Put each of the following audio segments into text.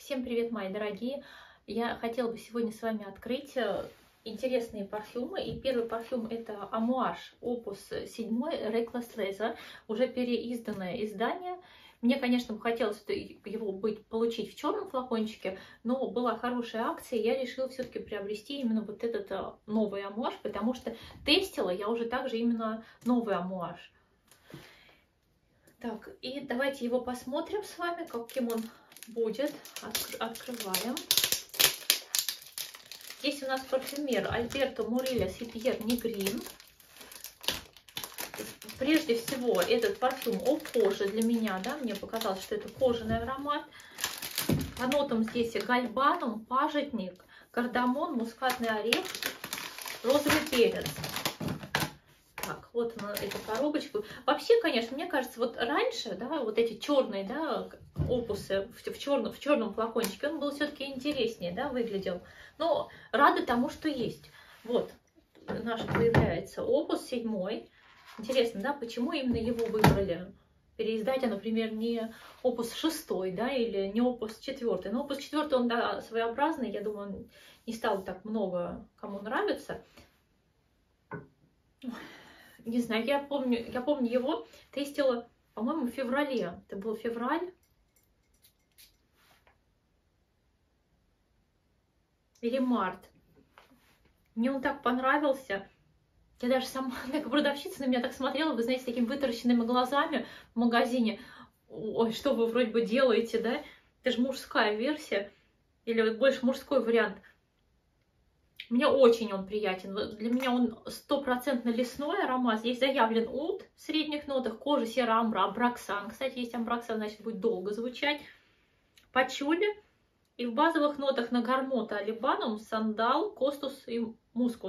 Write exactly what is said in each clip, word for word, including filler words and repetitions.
Всем привет, мои дорогие! Я хотела бы сегодня с вами открыть интересные парфюмы. И первый парфюм это Amouage Opus семь Reckless Leather, уже переизданное издание. Мне, конечно, бы хотелось его быть, получить в черном флакончике, но была хорошая акция, и я решила все-таки приобрести именно вот этот новый Amouage, потому что тестила я уже также именно новый Amouage. Так, и давайте его посмотрим с вами, каким он будет. От, открываем. Здесь у нас парфюмер Альберто Мурильос и Пьер Негрин. Прежде всего, этот парфюм о коже для меня, да, мне показалось, что это кожаный аромат. По нотам здесь гальбанум, пажитник, кардамон, мускатный орех, розовый перец. Так, вот она, эта коробочка. Вообще, конечно, мне кажется, вот раньше, да, вот эти черные, да, опусы в, в, черном, в черном флакончике, он был все-таки интереснее, да, выглядел. Но рада тому, что есть. Вот, наш появляется опус седьмой. Интересно, да, почему именно его выбрали? Переиздать, а, например, не опус шестой, да, или не опус четвертый. Но опус четвертый, он, да, своеобразный, я думаю, он не стал так много кому нравится. Не знаю, я помню, я помню его тестила, по-моему, в феврале. Это был февраль. Или март. Мне он так понравился. Я даже сама, как продавщица, на меня так смотрела, вы знаете, с такими вытаращенными глазами в магазине. Ой, что вы вроде бы делаете, да? Это же мужская версия. Или больше мужской вариант. Мне очень он приятен. Для меня он стопроцентно лесной аромат. Здесь заявлен ут в средних нотах, кожа, сера, амбра, амброксан. Кстати, есть амброксан, значит, будет долго звучать. Пачули. И в базовых нотах на гармота, алибанум, сандал, костус и мускус.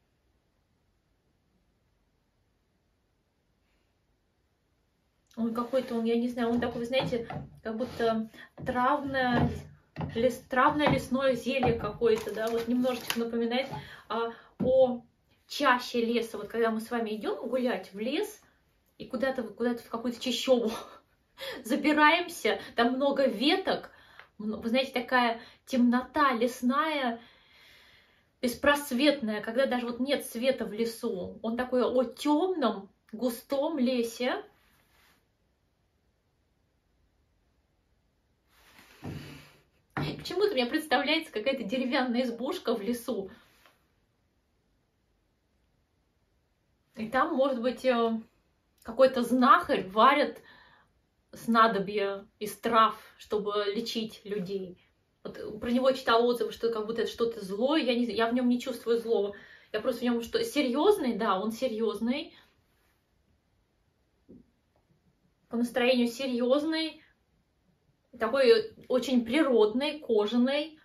Он какой-то, он, я не знаю, он такой, вы знаете, как будто травное... Лес, травное лесное зелье какое-то, да, вот немножечко напоминает а, о чаще леса. Вот когда мы с вами идем гулять в лес и куда-то куда-то в какую-то чащобу забираемся, там много веток, вы знаете, такая темнота лесная, беспросветная, когда даже вот нет света в лесу. Он такой о темном, густом лесе. Почему-то мне представляется какая-то деревянная избушка в лесу. И там, может быть, какой-то знахарь варит снадобья из трав, чтобы лечить людей. Вот про него читала отзывы, что как будто это что-то злое. Я, не, я в нем не чувствую злого. Я просто в нем что серьезный, да, он серьезный. По настроению серьезный. Такой очень природный, кожаный.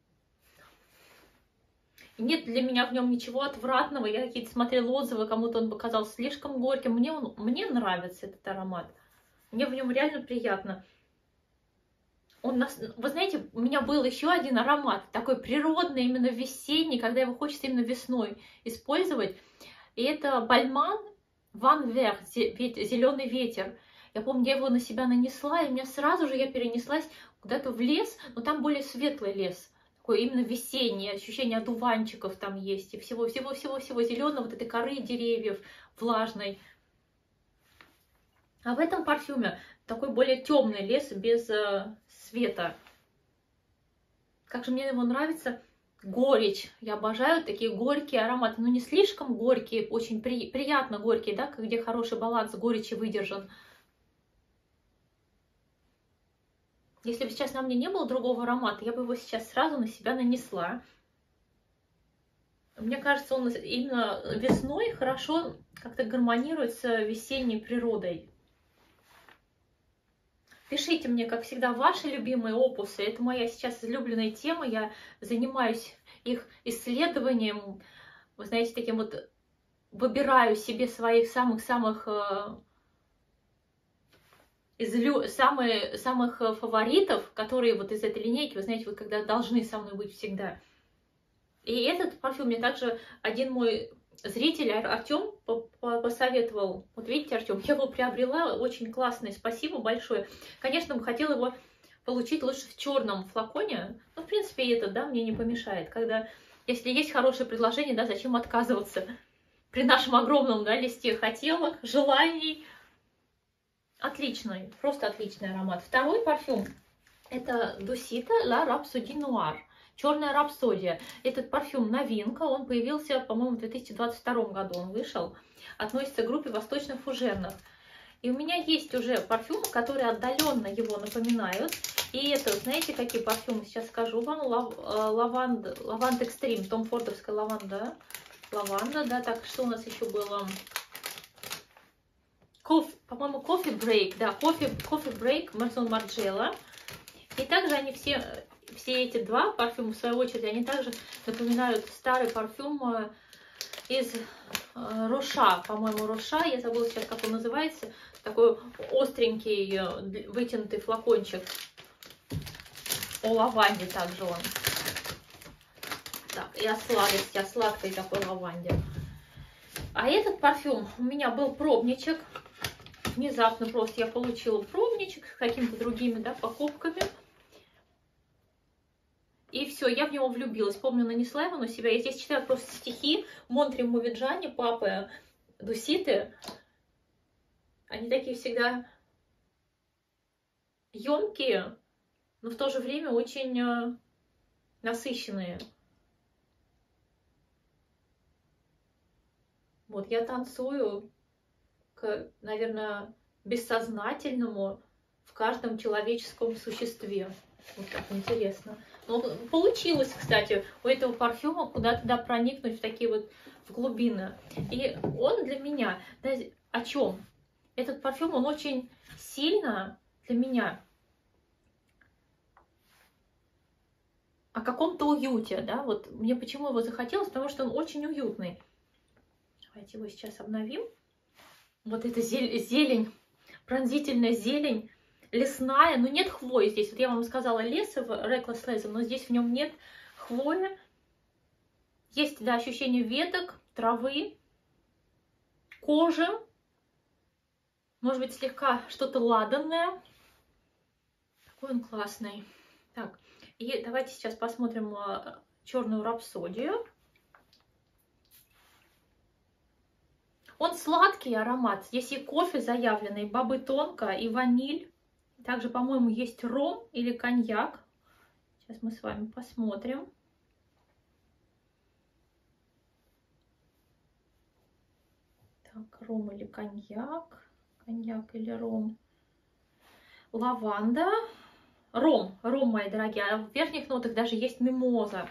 Нет для меня в нем ничего отвратного. Я какие-то смотрела отзывы, кому-то он показался слишком горьким. Мне, он, мне нравится этот аромат. Мне в нем реально приятно. Он, вы знаете, у меня был еще один аромат, такой природный, именно весенний, когда его хочется именно весной использовать. И это Balmain Van Ver, зеленый ветер. Я помню, я его на себя нанесла, и у меня сразу же я перенеслась куда-то в лес, но там более светлый лес. Такой именно весенний, ощущение одуванчиков там есть, и всего-всего-всего-всего зеленого, вот этой коры деревьев влажной. А в этом парфюме такой более темный лес без э, света. Как же мне его нравится. Горечь. Я обожаю такие горькие ароматы, но не слишком горькие, очень при, приятно горькие, да, где хороший баланс горечи выдержан. Если бы сейчас на мне не было другого аромата, я бы его сейчас сразу на себя нанесла. Мне кажется, он именно весной хорошо как-то гармонирует с весенней природой. Пишите мне, как всегда, ваши любимые опусы. Это моя сейчас излюбленная тема. Я занимаюсь их исследованием. Вы знаете, таким вот выбираю себе своих самых-самых... из самые, самых фаворитов, которые вот из этой линейки, вы знаете, вот когда должны со мной быть всегда. И этот парфюм мне также один мой зритель, Артем, посоветовал. Вот видите, Артем, я его приобрела, очень классный, спасибо большое. Конечно, бы хотела его получить лучше в черном флаконе. Ну, в принципе, и это, да, мне не помешает. Когда, если есть хорошее предложение, да, зачем отказываться? При нашем огромном, да, листе хотелок, желаний. Отличный, просто отличный аромат. Второй парфюм — это Дусита La Rhapsodie Noire. Черная рапсодия. Этот парфюм новинка, он появился, по-моему, в две тысячи двадцать втором году он вышел. Относится к группе восточных фужерных. И у меня есть уже парфюмы, которые отдаленно его напоминают. И это, знаете, какие парфюмы? Сейчас скажу вам. Лав, лаванда, лаванд экстрим, Том Фордовская лаванда. Лаванда, да, так, что у нас еще было? Кофе, по-моему, Coffee Break, да, Coffee, Coffee Break, Maison Margiela. И также они все... Все эти два парфюма, в свою очередь, они также напоминают старый парфюм из Роша, по-моему, Роша, я забыла сейчас, как он называется, такой остренький, вытянутый флакончик. О лаванде также он. Так, и о сладости, о сладкой такой лаванде. А этот парфюм, у меня был пробничек. Внезапно просто я получила пробничек с какими-то другими, да, покупками. И все, я в него влюбилась. Помню, нанесла его на себя. Я здесь читаю просто стихи Монтри Мувиджани, папы Дуситы. Они такие всегда емкие, но в то же время очень насыщенные. Вот я танцую к, наверное, бессознательному в каждом человеческом существе. Вот так интересно. Но получилось, кстати, у этого парфюма куда-то да, проникнуть в такие вот в глубины. И он для меня, да, о чем? Этот парфюм, он очень сильно для меня о каком-то уюте, да, вот мне почему его захотелось, потому что он очень уютный. Давайте его сейчас обновим. Вот эта зелень, пронзительная зелень. Лесная, но нет хвои здесь. Вот я вам сказала лес в Reckless Leather, но здесь в нем нет хвои. Есть, да, ощущение веток, травы, кожи. Может быть, слегка что-то ладанное. Какой он классный. Так, и давайте сейчас посмотрим черную рапсодию. Он сладкий аромат. Здесь и кофе заявленный, бобы тонко, и ваниль. Также, по-моему, есть ром или коньяк. Сейчас мы с вами посмотрим. Так, ром или коньяк. Коньяк или ром. Лаванда. Ром. Ром, мои дорогие. А в верхних нотах даже есть мимоза.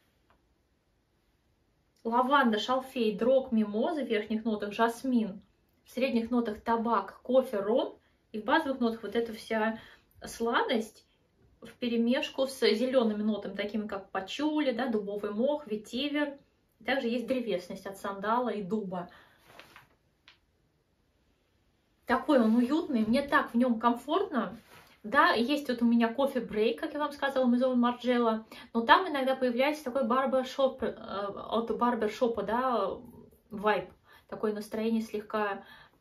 Лаванда, шалфей, дрог, мимоза. В верхних нотах жасмин. В средних нотах табак, кофе, ром. И в базовых нотах вот эта вся сладость вперемешку с зелеными нотами, такими как пачули, да, дубовый мох, ветивер. Также есть древесность от сандала и дуба. Такой он уютный, мне так в нем комфортно. Да, есть вот у меня кофе брейк, как я вам сказала, Maison Margiela, но там иногда появляется такой барбершоп, от барбершопа, да, вайб, такое настроение слегка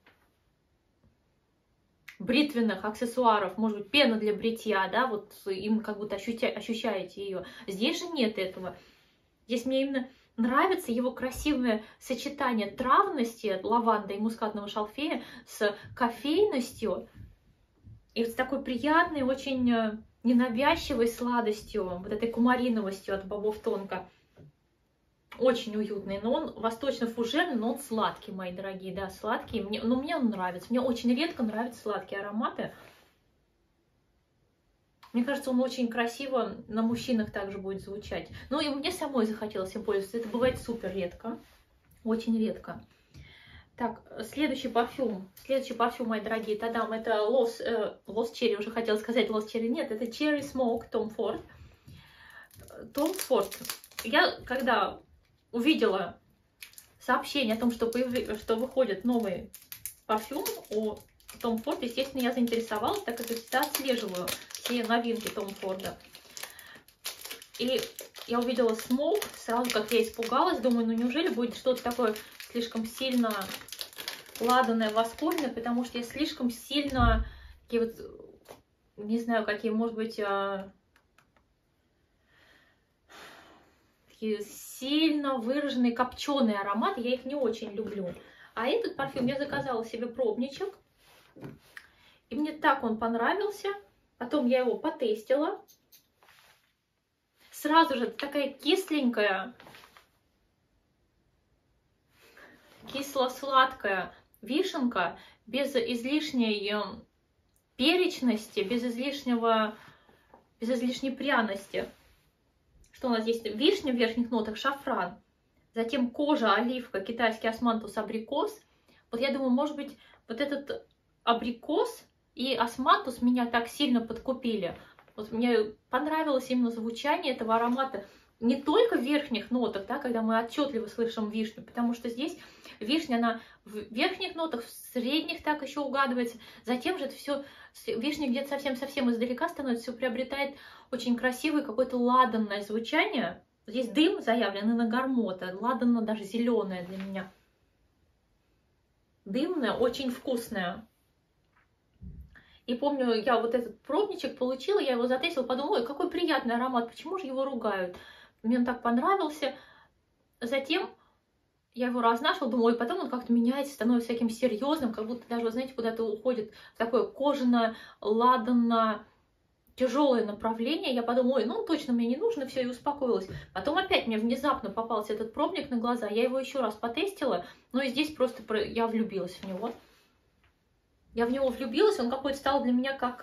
бритвенных аксессуаров, может быть, пена для бритья, да, вот им как будто ощутя, ощущаете ее. Здесь же нет этого. Здесь мне именно нравится его красивое сочетание травности, лаванды и мускатного шалфея с кофейностью и с такой приятной, очень ненавязчивой сладостью, вот этой кумариновостью от бобов тонко. Очень уютный, но он восточно-фужерный, но он сладкий, мои дорогие, да, сладкий. Мне, но мне он нравится. Мне очень редко нравятся сладкие ароматы. Мне кажется, он очень красиво на мужчинах также будет звучать. Ну и мне самой захотелось им пользоваться. Это бывает супер редко, очень редко. Так, следующий парфюм. Следующий парфюм, мои дорогие, Тадам, это Lost, э, Lost Cherry, уже хотела сказать Lost Cherry. Нет, это Cherry Smoke Tom Ford. Tom Ford. Я когда увидела сообщение о том, что, появ... что выходит новый парфюм о Том Форд, естественно, я заинтересовалась, так как я всегда отслеживаю все новинки Том Форда. И я увидела Smoke, сразу как я испугалась, думаю, ну неужели будет что-то такое слишком сильно ладаное, воскуренное, потому что я слишком сильно такие вот не знаю, какие, может быть, такие сильно выраженные копченые ароматы. Я их не очень люблю. А этот парфюм я заказала себе пробничек. И мне так он понравился. Потом я его потестила. Сразу же такая кисленькая, кисло-сладкая вишенка, без излишней перечности, без излишнего, без излишней пряности. Что у нас есть? Вишня в верхних нотах, шафран. Затем кожа, оливка, китайский османтус, абрикос. Вот я думаю, может быть, вот этот абрикос и османтус меня так сильно подкупили. Вот мне понравилось именно звучание этого аромата не только в верхних нотах, да, когда мы отчетливо слышим вишню, потому что здесь вишня, она в верхних нотах, в средних так еще угадывается. Затем же это все, вишня где-то совсем-совсем издалека становится, все приобретает очень красивое какое-то ладанное звучание. Здесь дым заявлен и на гармота, ладанно даже зеленое для меня. Дымное, очень вкусное. И помню, я вот этот пробничек получила, я его затестила, подумала, ой, какой приятный аромат, почему же его ругают? Мне он так понравился. Затем я его разнашивала, думаю, ой, потом он как-то меняется, становится таким серьезным, как будто даже, вы знаете, куда-то уходит в такое кожаное, ладанное, тяжелое направление. Я подумала, ой, ну он точно мне не нужен, и все, и успокоилась. Потом опять мне внезапно попался этот пробник на глаза, я его еще раз потестила, но и здесь просто я влюбилась в него. Я в него влюбилась, он какой-то стал для меня как,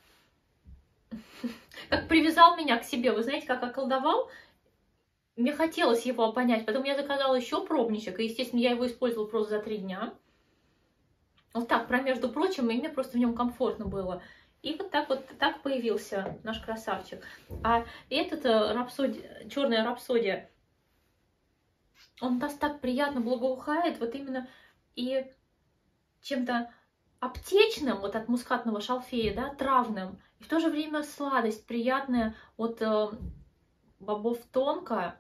как привязал меня к себе, вы знаете, как околдовал. Мне хотелось его понять, потом я заказала еще пробничек, и, естественно, я его использовала просто за три дня. Вот так, про между прочим, и мне просто в нем комфортно было. И вот так вот так появился наш красавчик. А этот рапсодия, черная рапсодия, он нас так приятно благоухает, вот именно и чем-то аптечным, вот от мускатного шалфея, да, травным, и в то же время сладость приятная от э, бобов тонко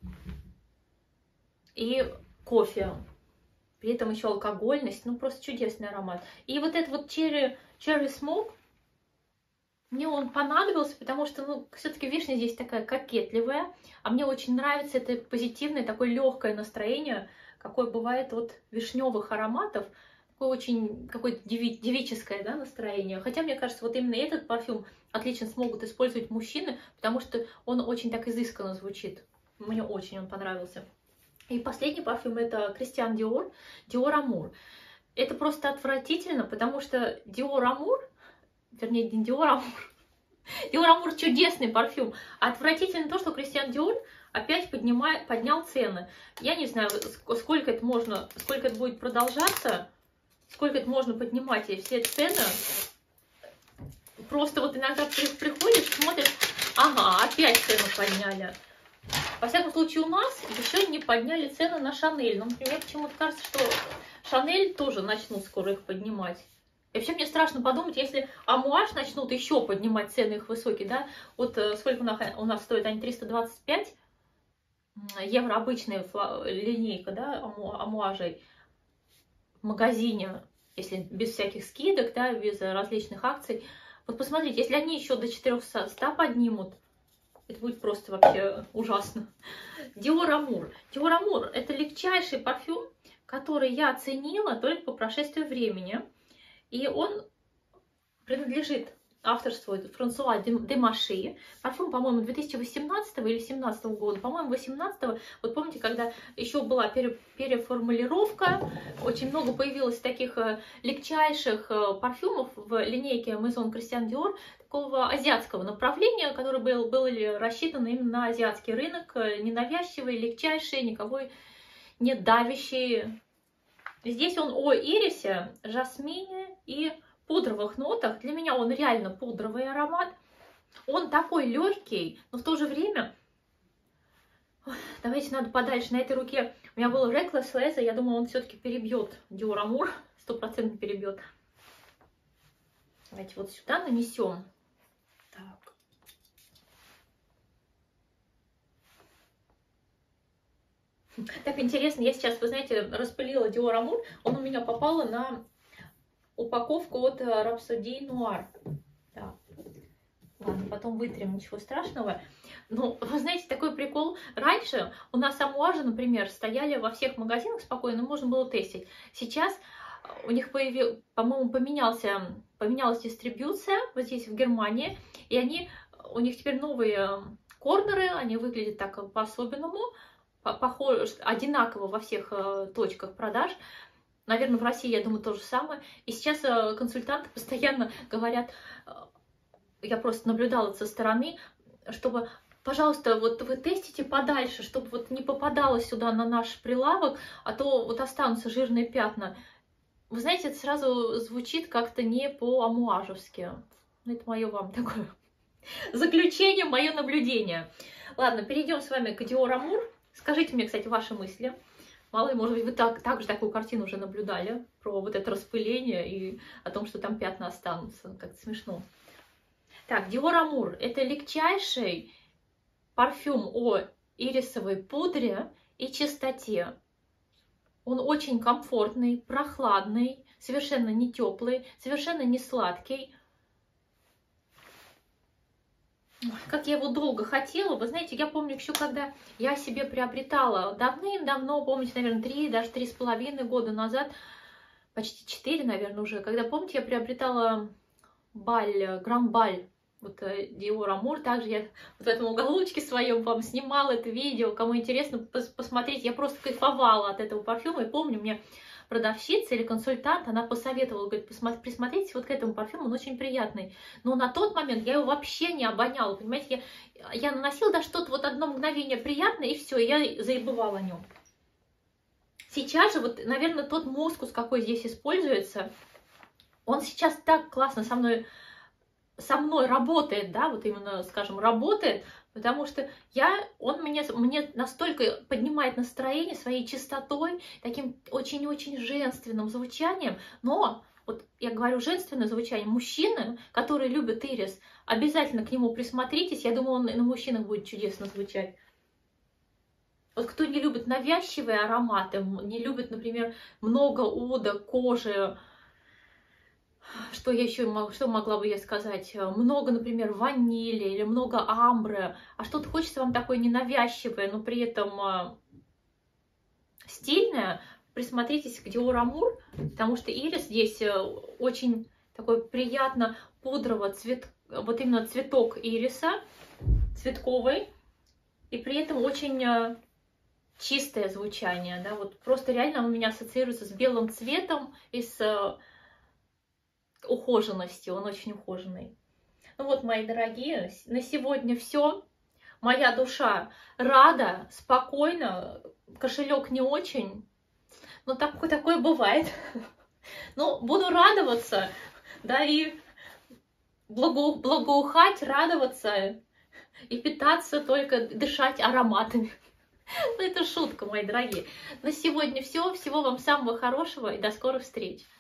и кофе. При этом еще алкогольность, ну просто чудесный аромат. И вот этот вот черри, черри смок, мне он понадобился, потому что, ну, все-таки вишня здесь такая кокетливая, а мне очень нравится это позитивное, такое легкое настроение, какое бывает от вишневых ароматов. Очень какое-то деви девическое, да, настроение. Хотя, мне кажется, вот именно этот парфюм отлично смогут использовать мужчины, потому что он очень так изысканно звучит. Мне очень он понравился. И последний парфюм — это Кристиан Диор, Dior Amour. Это просто отвратительно, потому что Dior Amour, вернее, не Dior Amour, Dior Amour чудесный парфюм. А отвратительно то, что Кристиан Диор опять поднимает, поднял цены. Я не знаю, сколько это можно, сколько это будет продолжаться. Сколько это можно поднимать, и все цены. Просто вот иногда приходишь, смотришь, ага, опять цену подняли. Во всяком случае, у нас еще не подняли цены на Шанель. Но мне почему-то кажется, что Шанель тоже начнут скоро их поднимать. И вообще мне страшно подумать, если Амуаж начнут еще поднимать цены их высокие, да. Вот сколько у нас, у нас стоит, они триста двадцать пять евро обычная линейка, да, Амуажей. В магазине, если без всяких скидок, да, без различных акций. Вот посмотрите, если они еще до четырёхсот поднимут, это будет просто вообще ужасно. Dior Amour. Dior Amour — это легчайший парфюм, который я оценила только по прошествии времени. И он принадлежит авторству Франсуа Демаши. Парфюм, по-моему, две тысячи восемнадцатого или две тысячи семнадцатого года. По-моему, две тысячи восемнадцатого. Вот помните, когда еще была пере, переформулировка, очень много появилось таких э, легчайших э, парфюмов в линейке Maison Christian Dior, такого азиатского направления, который был, был рассчитан именно на азиатский рынок, э, ненавязчивый, легчайший, никого не давящий. Здесь он о ирисе, жасмине и пудровых нотах. Для меня он реально пудровый аромат. Он такой легкий, но в то же время... Ой, давайте надо подальше. На этой руке у меня был Reckless Leather. Я думаю, он все-таки перебьет Dior Amour. Стопроцентно перебьет. Давайте вот сюда нанесем. Так. Так интересно. Я сейчас, вы знаете, распылила Dior Amour. Он у меня попал на... упаковку от Rhapsody Noir. Так. потом вытрем, ничего страшного. Ну, вы знаете, такой прикол. Раньше у нас амуажи, например, стояли во всех магазинах спокойно, можно было тестить. Сейчас у них, появил, по-моему, поменялся, поменялась дистрибьюция вот здесь, в Германии, и они, у них теперь новые корнеры, они выглядят так по-особенному, похоже, одинаково во всех точках продаж. Наверное, в России, я думаю, то же самое. И сейчас консультанты постоянно говорят, я просто наблюдала со стороны, чтобы, пожалуйста, вот вы тестите подальше, чтобы вот не попадало сюда на наш прилавок, а то вот останутся жирные пятна. Вы знаете, это сразу звучит как-то не по-амуажевски. Это мое вам такое заключение, мое наблюдение. Ладно, перейдем с вами к Dior Amour. Скажите мне, кстати, ваши мысли. Мало ли, может быть, вы так, также такую картину уже наблюдали, про вот это распыление и о том, что там пятна останутся. Как-то смешно. Так, Dior Amour – это легчайший парфюм о ирисовой пудре и чистоте. Он очень комфортный, прохладный, совершенно не теплый, совершенно не сладкий. Как я его долго хотела. Вы знаете, я помню еще, когда я себе приобретала давным-давно, помните, наверное, три, даже три с половиной года назад, почти четыре, наверное, уже, когда, помните, я приобретала баль, грам-баль, вот Dior Amour, также я вот в этом уголочке своем вам снимала это видео, кому интересно пос посмотреть, я просто кайфовала от этого парфюма, и помню, мне продавщица или консультант, она посоветовала, говорит, присмотритесь вот к этому парфюму, он очень приятный, но на тот момент я его вообще не обоняла, понимаете, я, я наносила даже что-то вот одно мгновение приятное, и все, я забывала о нем. Сейчас же, вот, наверное, тот мускус, какой здесь используется, он сейчас так классно со мной со мной работает, да, вот именно, скажем, работает, потому что я, он мне, мне настолько поднимает настроение своей чистотой, таким очень-очень женственным звучанием, но, вот я говорю женственное звучание, мужчины, которые любят ирис, обязательно к нему присмотритесь, я думаю, он на мужчинах будет чудесно звучать. Вот кто не любит навязчивые ароматы, не любит, например, много ода, кожи, что я еще что могла бы я сказать? Много, например, ванили или много амбры. А что-то хочется вам такое ненавязчивое, но при этом стильное. Присмотритесь к Dior Amour, потому что ирис здесь очень такой приятно пудрово цвет, вот именно цветок ириса, цветковый, и при этом очень чистое звучание. Да? Вот просто реально он у меня ассоциируется с белым цветом и с ухоженностью, он очень ухоженный. Ну вот, мои дорогие, на сегодня все. Моя душа рада, спокойно, кошелек не очень, но такое, такое бывает. Ну, буду радоваться, да, и благо, благоухать, радоваться и питаться только, дышать ароматами. Ну, это шутка, мои дорогие. На сегодня все. Всего вам самого хорошего и до скорых встреч.